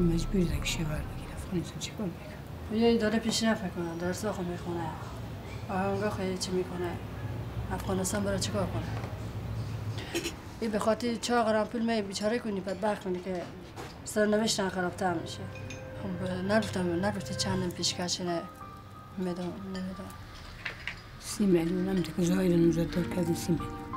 مجبوری دیگه شوهر بگیر افغانستان چیکار میکنه؟ یه داره پیشرفت میکنه، درس خو میخونه. آهنگا خیلی چی میکنه؟ افغانستان برای چیکار کنه؟ این به خاطر چاقرام پول می بیچاره کنی بدبخت کنی که سرنوشتن خرابتر میشه. خب نگفتی چندم پیشکش نه نمیدونم 30 میلیون هم دیگه زایر نوزاد دار کردی 30 میلیون